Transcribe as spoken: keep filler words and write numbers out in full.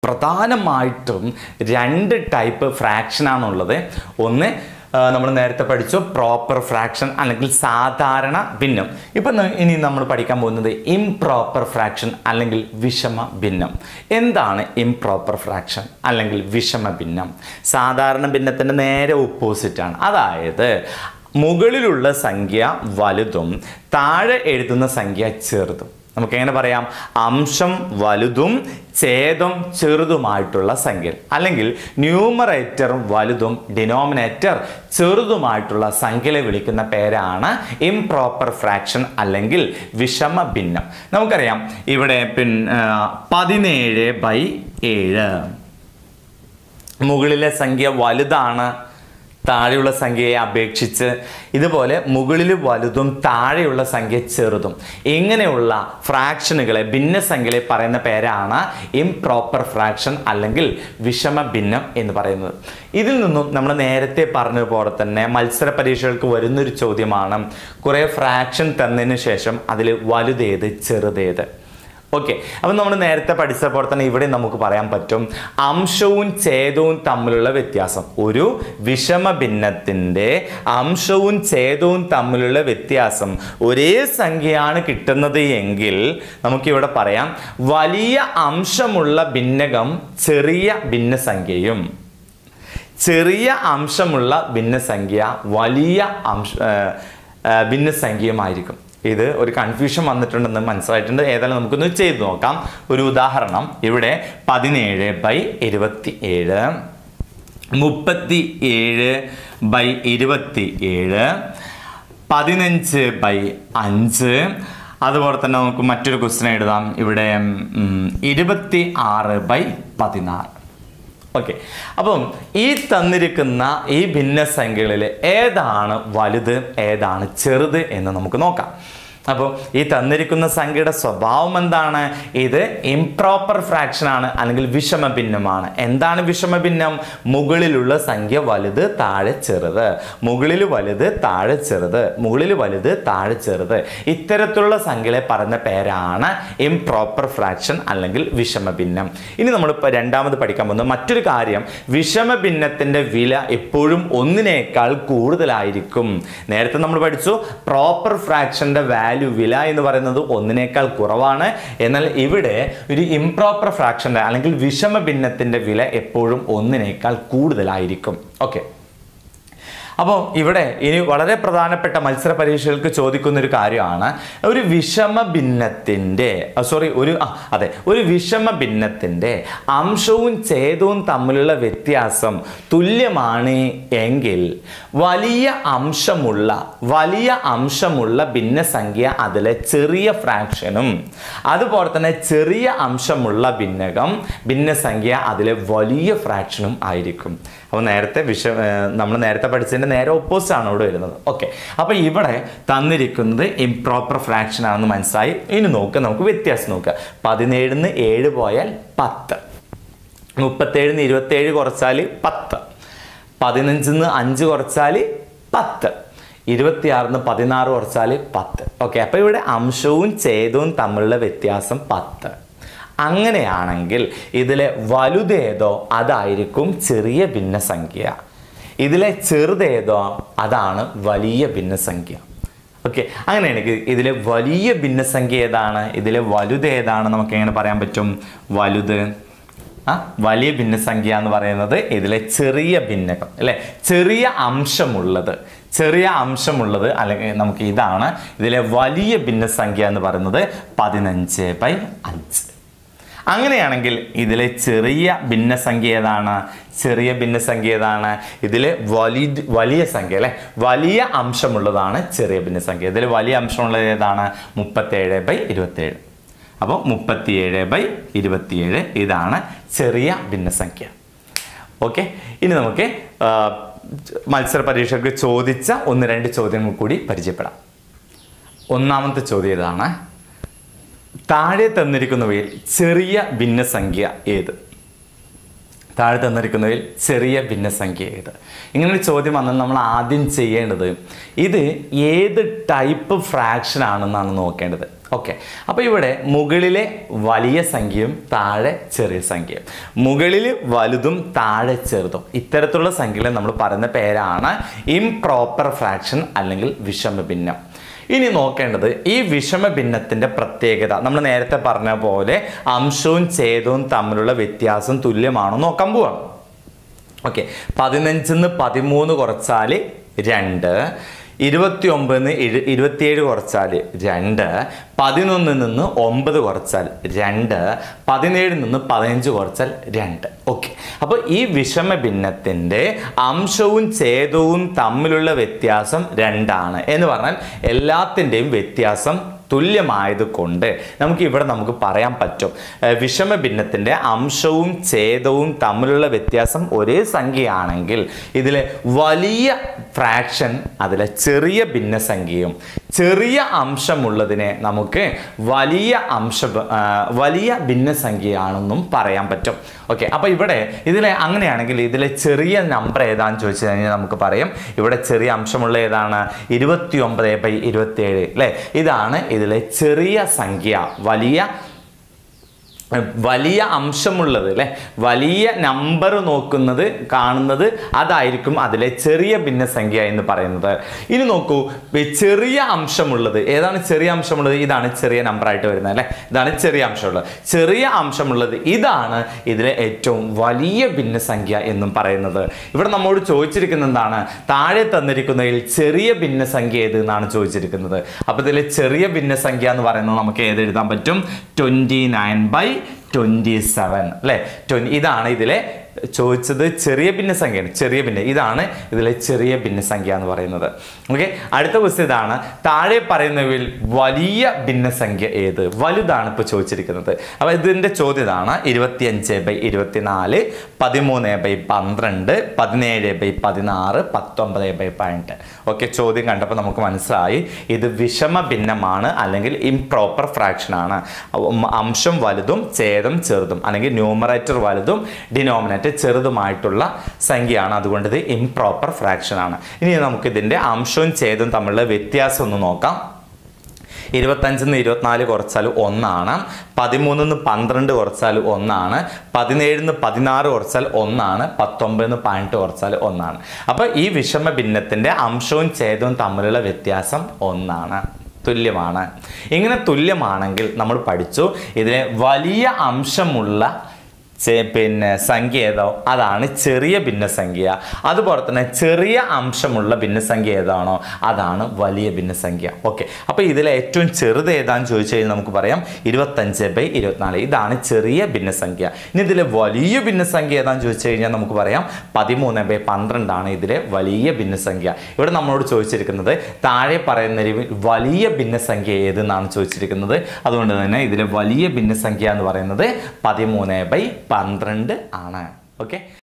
പ്രധാനമായിട്ടും രണ്ട് ടൈപ്പ് ഫ്രാക്ഷനാണുള്ളത്. ഒന്ന് നമ്മൾ നേരത്തെ പഠിച്ചു പ്രോപ്പർ ഫ്രാക്ഷൻ അല്ലെങ്കിൽ സാധാരണ ഭിന്നം. ഇപ്പം ഇനി നമ്മൾ പഠിക്കാൻ പോകുന്നത് ഇംപ്രോപ്പർ ഫ്രാക്ഷൻ അല്ലെങ്കിൽ വിഷമ ഭിന്നം. എന്താണ് ഇംപ്രോപ്പർ ഫ്രാക്ഷൻ അല്ലെങ്കിൽ വിഷമ ഭിന്നം? സാധാരണ ഭിന്നത്തിൻ്റെ നേരെ ഓപ്പോസിറ്റാണ്. അതായത് മുകളിലുള്ള സംഖ്യ വലുതും താഴെ എഴുതുന്ന സംഖ്യ ചെറുതും. നമുക്കെങ്ങനെ പറയാം? അംശം വലുതും ഛേദം ചെറുതുമായിട്ടുള്ള സംഖ്യ, അല്ലെങ്കിൽ ന്യൂമറേറ്റർ വലുതും ഡിനോമിനേറ്റർ ചെറുതുമായിട്ടുള്ള സംഖ്യയെ വിളിക്കുന്ന പേരാണ് ഇംപ്രോപ്പർ ഫ്രാക്ഷൻ അല്ലെങ്കിൽ വിഷമ ഭിന്നം. നമുക്കറിയാം ഇവിടെ പിന്നെ പതിനേഴ് ബൈ ഏഴ്, മുകളിലെ സംഖ്യ വലുതാണ് താഴെയുള്ള സംഖ്യയെ അപേക്ഷിച്ച്. ഇതുപോലെ മുകളിൽ വലുതും താഴെയുള്ള സംഖ്യ ചെറുതും. ഇങ്ങനെയുള്ള ഫ്രാക്ഷനുകളെ ഭിന്നസംഖ്യകളെ പറയുന്ന പേരാണ് ഇംപ്രോപ്പർ ഫ്രാക്ഷൻ അല്ലെങ്കിൽ വിഷമ ഭിന്നം എന്ന് പറയുന്നത്. ഇതിൽ നിന്നും നമ്മൾ നേരത്തെ പറഞ്ഞതുപോലെ തന്നെ മത്സര പരീക്ഷകൾക്ക് വരുന്നൊരു ചോദ്യമാണ്, കുറേ ഫ്രാക്ഷൻ തന്നതിന് ശേഷം അതിൽ വലുതേത് ചെറുതേത്. ഓക്കെ, അപ്പം നമ്മൾ നേരത്തെ പഠിച്ചപ്പോൾ തന്നെ ഇവിടെ നമുക്ക് പറയാൻ പറ്റും അംശവും ഛേദവും തമ്മിലുള്ള വ്യത്യാസം. ഒരു വിഷമ ഭിന്നത്തിൻ്റെ അംശവും ഛേദവും തമ്മിലുള്ള വ്യത്യാസം ഒരേ സംഖ്യയാണ് കിട്ടുന്നത് എങ്കിൽ നമുക്കിവിടെ പറയാം വലിയ അംശമുള്ള ഭിന്നകം ചെറിയ ഭിന്നസംഖ്യയും ചെറിയ അംശമുള്ള ഭിന്നസംഖ്യ വലിയ അംശ ഭിന്നസംഖ്യയുമായിരിക്കും. ഇത് ഒരു കൺഫ്യൂഷൻ വന്നിട്ടുണ്ടെന്ന് മനസ്സിലായിട്ടുണ്ട്. ഏതായാലും നമുക്കൊന്ന് ചെയ്ത് നോക്കാം. ഒരു ഉദാഹരണം, ഇവിടെ പതിനേഴ് ബൈ ഇരുപത്തി ഏഴ്, മുപ്പത്തി ഏഴ് ബൈ ഇരുപത്തി ഏഴ്, പതിനഞ്ച് ബൈ അഞ്ച്. അതുപോലെ തന്നെ നമുക്ക് മറ്റൊരു ക്വസ്റ്റ്യൻ എഴുതാം. ഇവിടെ ഇരുപത്തി ആറ് ബൈ പതിനാറ്. ഓക്കെ, അപ്പം ഈ തന്നിരിക്കുന്ന ഈ ഭിന്നസംഖ്യകളിൽ ഏതാണ് വലുത് ഏതാണ് ചെറുത് എന്ന് നമുക്ക് നോക്കാം. അപ്പോൾ ഈ തന്നിരിക്കുന്ന സംഖ്യയുടെ സ്വഭാവം എന്താണ്? ഇത് ഇംപ്രോപ്പർ ഫ്രാക്ഷൻ ആണ് അല്ലെങ്കിൽ വിഷമ ഭിന്നമാണ്. എന്താണ് വിഷമ ഭിന്നം? മുകളിലുള്ള സംഖ്യ വലുത് താഴെ ചെറുത്, മുകളിൽ വലുത് താഴെ ചെറുത്, മുകളിൽ വലുത് താഴെ ചെറുത്. ഇത്തരത്തിലുള്ള സംഖ്യകളെ പറയുന്ന പേരാണ് ഇംപ്രോപ്പർ ഫ്രാക്ഷൻ അല്ലെങ്കിൽ വിഷമ ഭിന്നം. ഇനി നമ്മളിപ്പോൾ രണ്ടാമത് പഠിക്കാൻ പോകുന്നത് മറ്റൊരു കാര്യം, വിഷമ ഭിന്നത്തിൻ്റെ വില എപ്പോഴും ഒന്നിനേക്കാൾ കൂടുതലായിരിക്കും. നേരത്തെ നമ്മൾ പഠിച്ചു പ്രോപ്പർ ഫ്രാക്ഷൻ്റെ വാല്യൂ വില എന്ന് പറയുന്നത് ഒന്നിനേക്കാൾ കുറവാണ്. എന്നാൽ ഇവിടെ ഒരു ഇംപ്രോപ്പർ ഫ്രാക്ഷന്റെ അല്ലെങ്കിൽ വിഷമ ഭിന്നത്തിന്റെ വില എപ്പോഴും ഒന്നിനേക്കാൾ കൂടുതലായിരിക്കും. ഓക്കെ, അപ്പോൾ ഇവിടെ ഇനി വളരെ പ്രധാനപ്പെട്ട മത്സര പരീക്ഷകൾക്ക് ചോദിക്കുന്ന ഒരു കാര്യമാണ്, ഒരു വിഷമ ഭിന്നത്തിൻ്റെ സോറി ഒരു അതെ ഒരു വിഷമ ഭിന്നത്തിൻ്റെ അംശവും ഛേദവും തമ്മിലുള്ള വ്യത്യാസം തുല്യമാണ് എങ്കിൽ വലിയ അംശമുള്ള വലിയ അംശമുള്ള ഭിന്നസംഖ്യ അതിലെ ചെറിയ ഫ്രാക്ഷനും അതുപോലെ തന്നെ ചെറിയ അംശമുള്ള ഭിന്നകം ഭിന്നസംഖ്യ അതിലെ വലിയ ഫ്രാക്ഷനും ആയിരിക്കും. അപ്പോൾ നേരത്തെ വിഷ നമ്മൾ നേരത്തെ പഠിച്ചതിൻ്റെ നേരെ ഓപ്പോസിറ്റ് ആണ് ഇവിടെ വരുന്നത്. ഓക്കെ, അപ്പോൾ ഇവിടെ തന്നിരിക്കുന്നത് ഇംപ്രോപ്പർ ഫ്രാക്ഷൻ ആണെന്ന് മനസ്സിലായി. ഇനി നോക്കുക, നമുക്ക് വ്യത്യാസം നോക്കുക. പതിനേഴിന്ന് ഏഴ് പോയാൽ പത്ത്, മുപ്പത്തേഴിന്ന് ഇരുപത്തേഴ് കുറച്ചാൽ പത്ത്, പതിനഞ്ചിന്ന് അഞ്ച് കുറച്ചാൽ പത്ത്, ഇരുപത്തിയാറിന്ന് പതിനാറ് കുറച്ചാൽ പത്ത്. ഓക്കെ, അപ്പോൾ ഇവിടെ അംശവും ഛേദവും തമ്മിലുള്ള വ്യത്യാസം പത്ത്. അങ്ങനെയാണെങ്കിൽ ഇതിലെ വലുതേതോ അതായിരിക്കും ചെറിയ ഭിന്നസംഖ്യ, ഇതിലെ ചെറുതേതോ അതാണ് വലിയ ഭിന്നസംഖ്യ. ഓക്കെ, അങ്ങനെയാണെങ്കിൽ ഇതിലെ വലിയ ഭിന്നസംഖ്യ ഏതാണ്, ഇതിലെ വലുത് ഏതാണ് നമുക്ക് എങ്ങനെ പറയാൻ പറ്റും? വലുത് ആ വലിയ ഭിന്നസംഖ്യ എന്ന് പറയുന്നത് ഇതിലെ ചെറിയ ഭിന്നകം അല്ലേ, ചെറിയ അംശമുള്ളത് ചെറിയ അംശമുള്ളത് അല്ലെങ്കിൽ നമുക്ക് ഇതാണ് ഇതിലെ വലിയ ഭിന്നസംഖ്യ എന്ന് പറയുന്നത് പതിനഞ്ച് ബൈ അഞ്ച്. അങ്ങനെയാണെങ്കിൽ ഇതിലെ ചെറിയ ഭിന്നസംഖ്യ ഏതാണ്? ചെറിയ ഭിന്നസംഖ്യ ഏതാണ്? ഇതിലെ വലിയ വലിയ സംഖ്യ അല്ലെ, വലിയ അംശമുള്ളതാണ് ചെറിയ ഭിന്നസംഖ്യ. ഇതിൽ വലിയ അംശമുള്ളത് ഏതാണ്? മുപ്പത്തേഴ് ബൈ ഇരുപത്തേഴ്. അപ്പോൾ മുപ്പത്തിയേഴ് ബൈ ഇരുപത്തിയേഴ് ഇതാണ് ചെറിയ ഭിന്നസംഖ്യ. ഓക്കെ, ഇനി നമുക്ക് മത്സര പരീക്ഷയ്ക്ക് ചോദിച്ച ഒന്ന് രണ്ട് ചോദ്യങ്ങൾ കൂടി പരിചയപ്പെടാം. ഒന്നാമത്തെ ചോദ്യം ഇതാണ്, താഴെ തന്നിരിക്കുന്നവയിൽ ചെറിയ ഭിന്നസംഖ്യ ഏത്? താഴെ തന്നിരിക്കുന്നതിൽ ചെറിയ ഭിന്നസംഖ്യ ഏത്? ഇങ്ങനൊരു ചോദ്യം വന്നാൽ നമ്മൾ ആദ്യം ചെയ്യേണ്ടത് ഇത് ഏത് ടൈപ്പ് ഫ്രാക്ഷൻ ആണെന്നാണ് നോക്കേണ്ടത്. ഓക്കെ, അപ്പോൾ ഇവിടെ മുകളിലെ വലിയ സംഖ്യയും താഴെ ചെറിയ സംഖ്യയും, മുകളിൽ വലുതും താഴെ ചെറുതും, ഇത്തരത്തിലുള്ള സംഖ്യകളെ നമ്മൾ പറയുന്ന പേരാണ് ഇംപ്രോപ്പർ ഫ്രാക്ഷൻ അല്ലെങ്കിൽ വിഷമഭിന്നം. ഇനി നോക്കേണ്ടത് ഈ വിഷമഭിന്നത്തിൻ്റെ പ്രത്യേകത. നമ്മൾ നേരത്തെ പറഞ്ഞ പോലെ അംശവും ഛേദവും തമ്മിലുള്ള വ്യത്യാസം തുല്യമാണോ നോക്കാൻ പോവാണ്. ഓക്കെ, പതിനഞ്ചിന്ന് പതിമൂന്ന് കുറച്ചാൽ രണ്ട്, ഇരുപത്തി ഒമ്പതിന് ഇരുപത്തിയേഴ് കുറച്ചാൽ രണ്ട്, പതിനൊന്നിൽ നിന്ന് ഒമ്പത് കുറച്ചാൽ രണ്ട്, പതിനേഴിൽ നിന്ന് പതിനഞ്ച് കുറച്ചാൽ രണ്ട്. ഓക്കെ, അപ്പോൾ ഈ വിഷമഭിന്നത്തിൻ്റെ അംശവും ഛേദവും തമ്മിലുള്ള വ്യത്യാസം രണ്ടാണ് എന്ന് പറഞ്ഞാൽ എല്ലാത്തിൻ്റെയും വ്യത്യാസം തുല്യമായത് കൊണ്ട് നമുക്ക് ഇവിടെ നമുക്ക് പറയാൻ പറ്റും വിഷമഭിന്നത്തിൻ്റെ അംശവും ഛേദവും തമ്മിലുള്ള വ്യത്യാസം ഒരേ സംഖ്യയാണെങ്കിൽ ഇതിലെ വലിയ ഫ്രാക്ഷൻ അതിലെ ചെറിയ ഭിന്നസംഖ്യയും, ചെറിയ അംശമുള്ളതിനെ നമുക്ക് വലിയ അംശ വലിയ ഭിന്നസംഖ്യയാണെന്നും പറയാൻ പറ്റും. ഓക്കെ, അപ്പോൾ ഇവിടെ ഇതിലെ അങ്ങനെയാണെങ്കിൽ ഇതിലെ ചെറിയ നമ്പർ ഏതാണെന്ന് ചോദിച്ചു കഴിഞ്ഞാൽ നമുക്ക് പറയാം ഇവിടെ ചെറിയ അംശമുള്ള ഏതാണ്? ഇരുപത്തി ഒമ്പത് ബൈ ഇരുപത്തി ഏഴ് അല്ലേ? ഇതാണ് ഇതിലെ ചെറിയ സംഖ്യ. വലിയ വലിയ അംശമുള്ളത് അല്ലേ, വലിയ നമ്പർ നോക്കുന്നത് കാണുന്നത് അതായിരിക്കും അതിലെ ചെറിയ ഭിന്നസംഖ്യ എന്ന് പറയുന്നത്. ഇനി നോക്കൂ, ചെറിയ അംശമുള്ളത് ഏതാണ്? ചെറിയ അംശമുള്ളത് ഇതാണ് ചെറിയ നമ്പറായിട്ട് വരുന്നത് അല്ലേ, ഇതാണ് ചെറിയ അംശമുള്ളത്. ചെറിയ അംശമുള്ളത് ഇതാണ് ഇതിലെ ഏറ്റവും വലിയ ഭിന്നസംഖ്യ എന്നും പറയുന്നത്. ഇവിടെ നമ്മോട് ചോദിച്ചിരിക്കുന്നത് എന്താണ്? താഴെ തന്നിരിക്കുന്നതിൽ ചെറിയ ഭിന്നസംഖ്യ ഏത് എന്നാണ് ചോദിച്ചിരിക്കുന്നത്. അപ്പോൾ ഇതിലെ ചെറിയ ഭിന്നസംഖ്യ എന്ന് പറയുന്നത് നമുക്ക് ഏത് എഴുതാൻ പറ്റും? Twenty nine by twenty seven അല്ലേ. ട്വൻ ഇതാണ് ഇതിലെ ചോദിച്ചത് ചെറിയ ഭിന്നസംഖ്യയാണ്. ചെറിയ ഭിന്ന ഇതാണ് ഇതിലെ ചെറിയ ഭിന്നസംഖ്യ എന്ന് പറയുന്നത്. ഓക്കെ, അടുത്ത ക്വസ്റ്റ്യൻ ഇതാണ്. താഴെ പറയുന്നവയിൽ വലിയ ഭിന്നസംഖ്യ ഏത്? വലുതാണ് ഇപ്പോൾ ചോദിച്ചിരിക്കുന്നത്. അപ്പോൾ ഇതിൻ്റെ ചോദ്യം ഇതാണ്: ഇരുപത്തിയഞ്ച് ബൈ ഇരുപത്തിനാല്, പതിമൂന്ന് ബൈ പന്ത്രണ്ട്, പതിനേഴ് ബൈ പതിനാറ്, പത്തൊമ്പത് ബൈ പതിനെട്ട്. ഓക്കെ, ചോദ്യം കണ്ടപ്പോൾ നമുക്ക് മനസ്സിലായി ഇത് വിഷമ ഭിന്നമാണ് അല്ലെങ്കിൽ ഇംപ്രോപ്പർ ഫ്രാക്ഷൻ ആണ്. അംശം വലുതും ഛേദം ചെറുതും അല്ലെങ്കിൽ ന്യൂമറേറ്റർ വലുതും ഡിനോമിനേറ്റർ ചെറുതുമായിട്ടുള്ള സംഖ്യയാണ്. അതുകൊണ്ട് ഇത് ഇംപ്രോപ്പർ ഫ്രാക്ഷൻ ആണ്. ഇനി നമുക്ക് ഇതിൻ്റെ അംശവും ഛേദവും തമ്മിലുള്ള വ്യത്യാസം ഒന്ന് നോക്കാം. ഇരുപത്തഞ്ചിൽ നിന്ന് ഇരുപത്തിനാല് കുറച്ചാൽ ഒന്നാണ്, പതിമൂന്നിൽ നിന്ന് പന്ത്രണ്ട് കുറച്ചാൽ ഒന്നാണ്, പതിനേഴിൽ നിന്ന് പതിനാറ് കുറച്ചാൽ ഒന്നാണ്, പത്തൊമ്പതിൽ നിന്ന് പതിനെട്ട് കുറച്ചാൽ ഒന്നാണ്. അപ്പോൾ ഈ വിഷമ ഭിന്നത്തിൻ്റെ അംശവും ഛേദവും തമ്മിലുള്ള വ്യത്യാസം ഒന്നാണ്, തുല്യമാണ്. ഇങ്ങനെ തുല്യമാണെങ്കിൽ നമ്മൾ പഠിച്ചു ഇതിലെ വലിയ അംശമുള്ള പിന്നെ സംഖ്യ ഏതോ അതാണ് ചെറിയ ഭിന്നസംഖ്യ. അതുപോലെ തന്നെ ചെറിയ അംശമുള്ള ഭിന്നസംഖ്യ ഏതാണോ അതാണ് വലിയ ഭിന്നസംഖ്യ. ഓക്കെ, അപ്പോൾ ഇതിലെ ഏറ്റവും ചെറുത് ഏതാണെന്ന് ചോദിച്ചു കഴിഞ്ഞാൽ നമുക്ക് പറയാം ഇരുപത്തഞ്ച് ബൈ ഇരുപത്തിനാല്. ഇതാണ് ചെറിയ ഭിന്നസംഖ്യ. ഇനി ഇതിലെ വലിയ ഭിന്നസംഖ്യ ഏതാണെന്ന് ചോദിച്ചു കഴിഞ്ഞാൽ നമുക്ക് പറയാം പതിമൂന്ന് ബൈ പന്ത്രണ്ടാണ് ഇതിലെ വലിയ ഭിന്നസംഖ്യ. ഇവിടെ നമ്മളോട് ചോദിച്ചിരിക്കുന്നത് താഴെ പറയുന്ന വലിയ ഭിന്നസംഖ്യ ഏതെന്നാണ് ചോദിച്ചിരിക്കുന്നത്. അതുകൊണ്ട് തന്നെ ഇതിലെ വലിയ ഭിന്നസംഖ്യ എന്ന് പറയുന്നത് പതിമൂന്ന് ബൈ പന്ത്രണ്ട് ആണ്. ഓക്കെ.